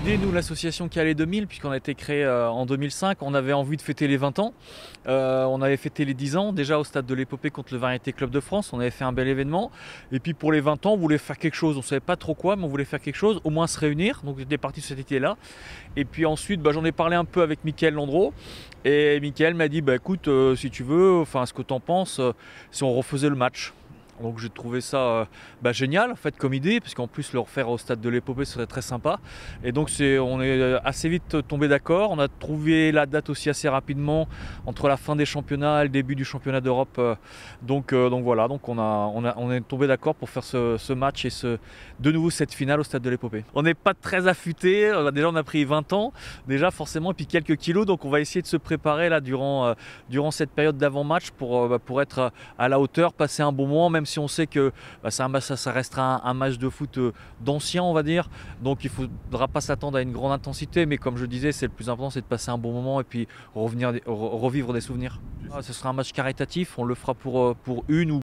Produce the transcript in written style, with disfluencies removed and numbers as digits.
l'idée, nous, l'association Calais 2000, puisqu'on a été créé en 2005, on avait envie de fêter les 20 ans. On avait fêté les 10 ans déjà au stade de l'Épopée contre le Variété Club de France. On avait fait un bel événement. Et puis pour les 20 ans, on voulait faire quelque chose. On ne savait pas trop quoi, mais on voulait faire quelque chose, au moins se réunir. Donc j'étais parti sur cette idée-là. Et puis ensuite, j'en ai parlé un peu avec Mickaël Landreau. Et Mickaël m'a dit, écoute, si tu veux, ce que tu en penses, si on refaisait le match. Donc j'ai trouvé ça génial en fait comme idée, parce qu'en plus le refaire au stade de l'Épopée serait très sympa. Et donc on est assez vite tombé d'accord. On a trouvé la date aussi assez rapidement entre la fin des championnats et le début du championnat d'Europe. Donc voilà, donc on est tombé d'accord pour faire ce match et de nouveau cette finale au stade de l'Épopée. On n'est pas très affûté. Déjà on a pris 20 ans déjà forcément, et puis quelques kilos. Donc on va essayer de se préparer là durant cette période d'avant-match pour être à la hauteur, passer un bon moment, même si on sait que ça restera un match de foot d'anciens, on va dire. Donc il ne faudra pas s'attendre à une grande intensité, mais comme je disais, c'est le plus important, c'est de passer un bon moment et puis revivre des souvenirs. Ce sera un match caritatif, on le fera pour une ou